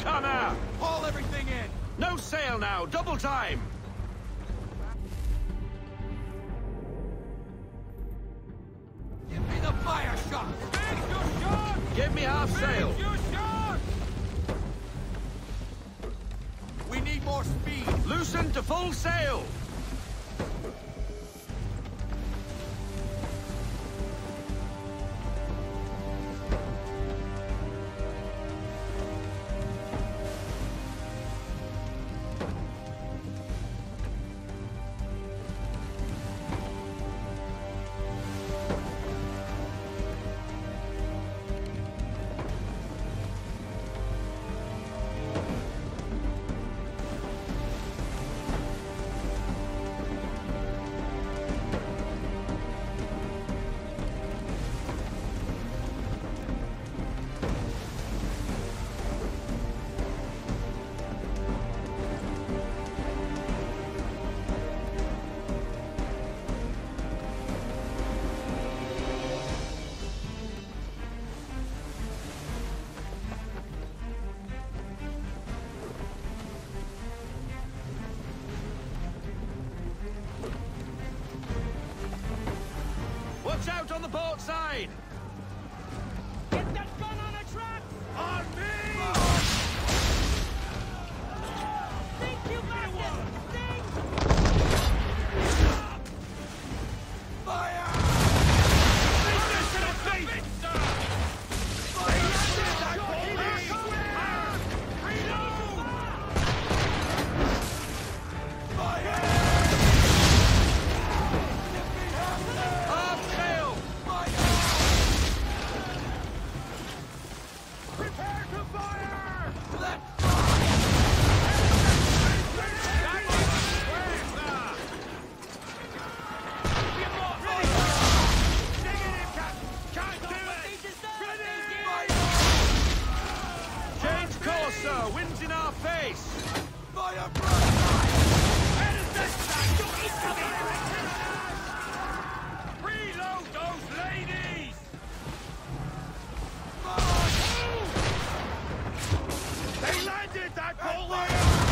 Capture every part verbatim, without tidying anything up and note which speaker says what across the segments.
Speaker 1: Come out!
Speaker 2: Haul everything in!
Speaker 1: No sail now! Double time!
Speaker 2: Give me the fire shot! Make your shot!
Speaker 1: Give me half sail!
Speaker 2: Make your shot! We need more speed!
Speaker 1: Loosen to full sail! Watch out on the port side!
Speaker 3: Get that gun on a track!
Speaker 2: On me!
Speaker 3: Think you bastard! Sting!
Speaker 2: Fire!
Speaker 1: Business to the feet! Half sail!
Speaker 2: Prepare to fire! Let
Speaker 1: Change course, sir! Wind's in our face!
Speaker 2: fire broadside!
Speaker 1: Reload those ladies! They landed that bullet!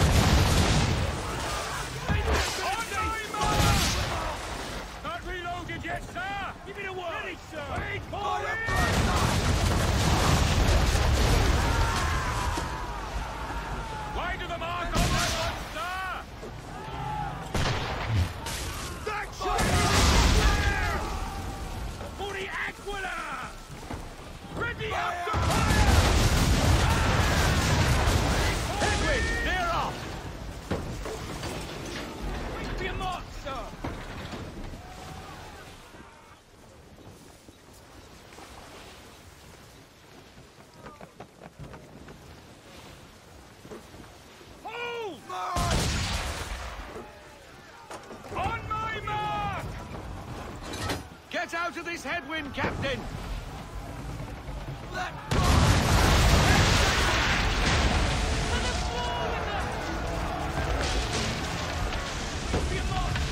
Speaker 1: Not reloaded yet, sir! Give me the word! Ready, sir! Wait for
Speaker 2: Fire
Speaker 1: it!
Speaker 2: broadside!
Speaker 1: Wide of the mark on that one, sir! That shot is there! For the Aquila! Ready up to fire! Headwind, near off!
Speaker 3: Wait for your mark, sir!
Speaker 1: Hold!
Speaker 2: March!
Speaker 1: On my mark! Get out of this headwind, Captain!
Speaker 2: Let
Speaker 3: To the floor with them! Wait for your mark,